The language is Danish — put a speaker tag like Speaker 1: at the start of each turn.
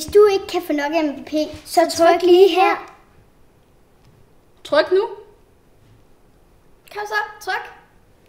Speaker 1: Hvis du ikke kan få nok af MGP, så tryk lige her.
Speaker 2: Tryk nu. Kom så, tryk.